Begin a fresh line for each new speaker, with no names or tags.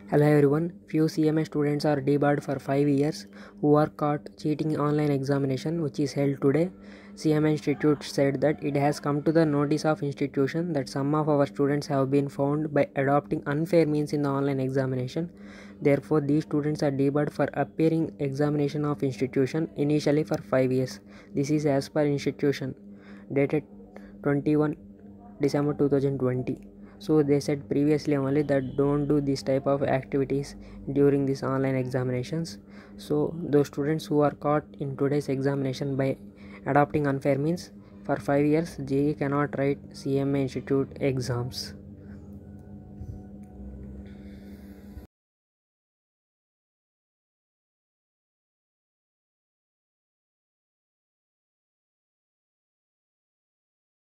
Hello everyone. Few CMA students are debarred for 5 years who are caught cheating online examination which is held today. CMA Institute said that it has come to the notice of institution that some of our students have been found by adopting unfair means in the online examination. Therefore, these students are debarred for appearing examination of institution initially for 5 years. This is as per institution dated 21 December 2020. So they said previously only that don't do this type of activities during these online examinations. So those students who are caught in today's examination by adopting unfair means, for 5 years JEE cannot write CMA Institute exams.